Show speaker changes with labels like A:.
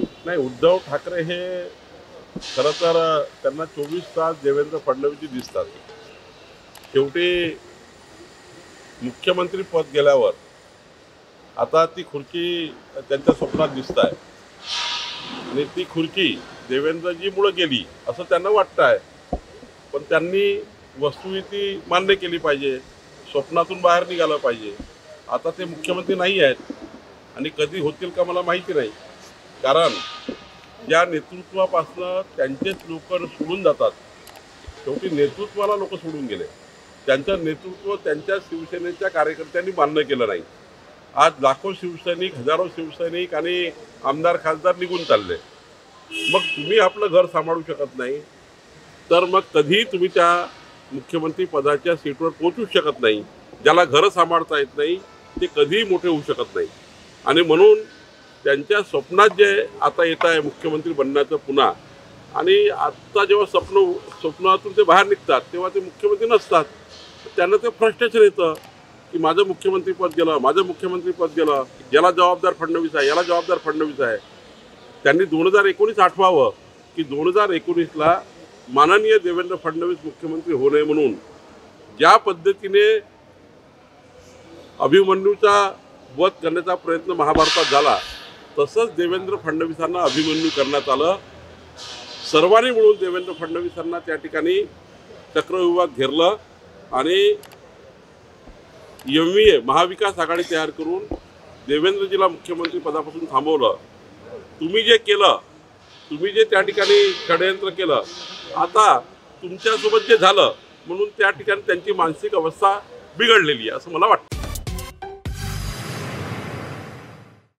A: नाही, उद्धव ठाकरे हे खरं तर त्यांना 24 तास देवेंद्र फडणवीस दिसतात. शेवटी मुख्यमंत्री पद गेल्यावर आता ती खुर्ची त्यांच्या स्वप्नात दिसत आहे आणि ती खुर्ची देवेंद्रजीमुळे गेली असं त्यांना वाटतं आहे. पण त्यांनी वस्तुस्थिती मान्य केली पाहिजे, स्वप्नातून बाहेर निघालं पाहिजे. आता ते मुख्यमंत्री नाही आहेत आणि कधी होतील का मला माहिती नाही. कारण ज्या नेतृत्वापासनं त्यांचेच लोक सोडून जातात, शेवटी नेतृत्वाला लोक सोडून गेले. त्यांचं नेतृत्व त्यांच्या शिवसेनेच्या कार्यकर्त्यांनी मान्य केलं नाही. आज लाखो शिवसैनिक, हजारो शिवसैनिक आणि आमदार खासदार निघून चालले. मग तुम्ही आपलं घर सांभाळू शकत नाही तर मग कधी तुम्ही त्या मुख्यमंत्री पदाच्या सीटवर पोहोचू शकत नाही. ज्याला घरं सांभाळता येत नाही ते कधीही मोठे होऊ शकत नाही. आणि म्हणून त्यांच्या स्वप्नात जे आता येत आहे मुख्यमंत्री बनण्याचं पुन्हा, आणि आत्ता जेव्हा स्वप्नातून ते बाहेर निघतात तेव्हा ते मुख्यमंत्री नसतात. त्यांना ते फ्रस्ट्रेशन येतं की माझं मुख्यमंत्रीपद गेलं, माझं मुख्यमंत्रीपद गेलं, याला जबाबदार फडणवीस आहे, याला जबाबदार फडणवीस आहे. त्यांनी 2019 आठवावं की 2019ला माननीय देवेंद्र फडणवीस मुख्यमंत्री होऊ नये म्हणून ज्या पद्धतीने अभिमन्यूचा वध करण्याचा प्रयत्न महाभारतात झाला, तसंच देवेंद्र फडणवीसांना अभिमन्यू करण्यात आलं. सर्वांनी मिळून देवेंद्र फडणवीसांना त्या ठिकाणी चक्रव्यूहात घेरलं आणि MVA महाविकास आघाडी तयार करून देवेंद्रजीला मुख्यमंत्री पदापासून थांबवलं. तुम्ही जे केलं, तुम्ही जे त्या ठिकाणी षडयंत्र केलं, आता तुमच्यासोबत जे झालं म्हणून त्या ठिकाणी त्यांची मानसिक अवस्था बिघडलेली आहे असं मला वाटतं.